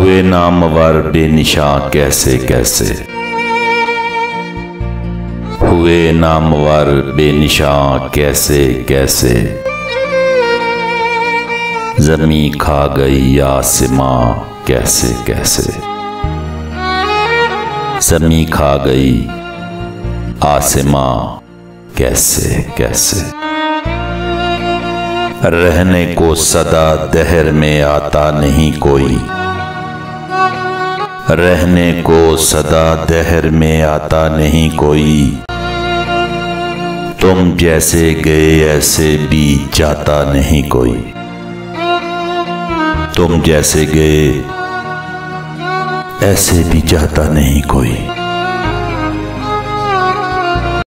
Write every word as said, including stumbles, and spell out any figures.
हुए नामवर बेनिशां कैसे कैसे, हुए नामवर बेनिशां कैसे कैसे। ज़मी खा गई आसमां कैसे कैसे, ज़मी खा गई आसमां कैसे कैसे। रहने को सदा दहर में आता नहीं कोई, रहने को सदा दहर में आता नहीं कोई। तुम जैसे गए ऐसे भी जाता नहीं कोई, तुम जैसे गए ऐसे भी जाता नहीं कोई।